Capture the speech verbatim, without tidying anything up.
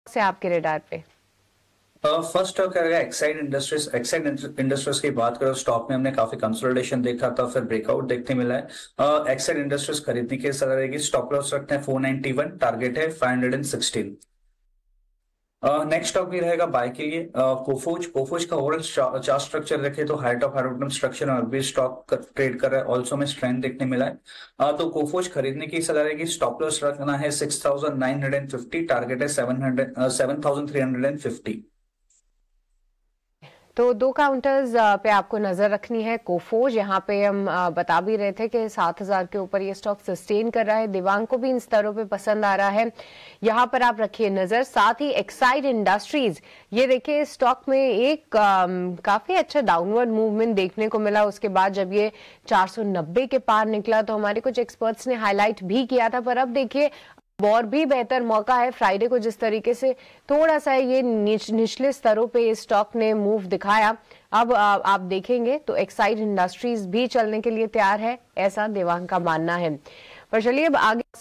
से आपके रेडार पे? फर्स्ट स्टॉक रहेगा एक्साइड इंडस्ट्रीज। एक्साइड इंडस्ट्रीज की बात करो, स्टॉक में हमने काफी कंसोलिडेशन देखा था, फिर ब्रेकआउट देखने मिला है। एक्साइड इंडस्ट्रीज खरीदने की सलाह रहेगी। स्टॉप लॉस रखते हैं फोर नाइनटी वन, टारगेट है five hundred and sixteen. Next stock भी रहेगा बाय के लिए कोफोज। कोफोज का ओवरऑल चार्ट स्ट्रक्चर देखें तो हाइट ऑफ हाइट स्ट्रक्चर और भी स्टॉक ट्रेड कर रहा है, ऑल्सो में स्ट्रेंथ देखने मिला है। uh, तो कोफोज खरीदने की सलाह रहेगी। स्टॉप लॉस रखना है six thousand nine hundred and fifty, target है seven hundred seven thousand three hundred and fifty. तो दो काउंटर्स पे आपको नजर रखनी है। कोफोज यहाँ पे हम बता भी रहे थे कि सात हजार के ऊपर ये स्टॉक सस्टेन कर रहा है, दिवांग को भी इन स्तरों पे पसंद आ रहा है, यहाँ पर आप रखिए नजर। साथ ही एक्साइड इंडस्ट्रीज, ये देखिए स्टॉक में एक आम, काफी अच्छा डाउनवर्ड मूवमेंट देखने को मिला। उसके बाद जब ये चार सौ नब्बे के पार निकला तो हमारे कुछ एक्सपर्ट्स ने हाईलाइट भी किया था, पर अब देखिए और भी बेहतर मौका है। फ्राइडे को जिस तरीके से थोड़ा सा ये निच, निचले स्तरों पे ये स्टॉक ने मूव दिखाया, अब आ, आप देखेंगे तो एक्साइड इंडस्ट्रीज भी चलने के लिए तैयार है, ऐसा देवांग का मानना है। पर चलिए अब आगे